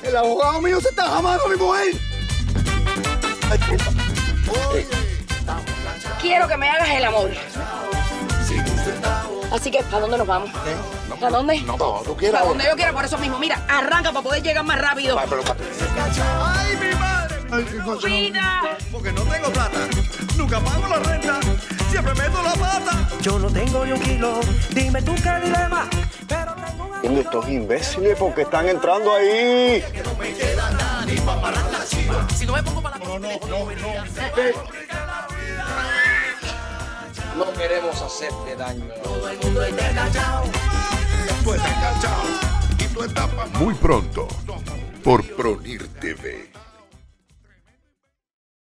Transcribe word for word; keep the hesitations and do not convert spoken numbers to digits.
El abogado mío se está jamando a mi mujer. Quiero que me hagas el amor. Así que, ¿para dónde nos vamos? ¿Eh? No, ¿Para dónde? No, para donde tú quieras. Para donde yo quiera, por eso mismo. Mira, arranca para poder llegar más rápido. Ay, pero, ¡Ay, mi madre! ay, qué cosa, no. ¡Vida! Porque no tengo plata. Nunca pago la renta. Siempre meto la pata. Yo no tengo ni un kilo. Dime tú qué dilema. Pero tengo un ¿Dónde estos imbéciles? Porque están entrando ahí. Si no me pongo para la... No, no, no, no. No queremos hacerte daño. Todo el mundo esté cachao. Tú estás enganchado y tú estás pa' Muy pronto por Pronir T V.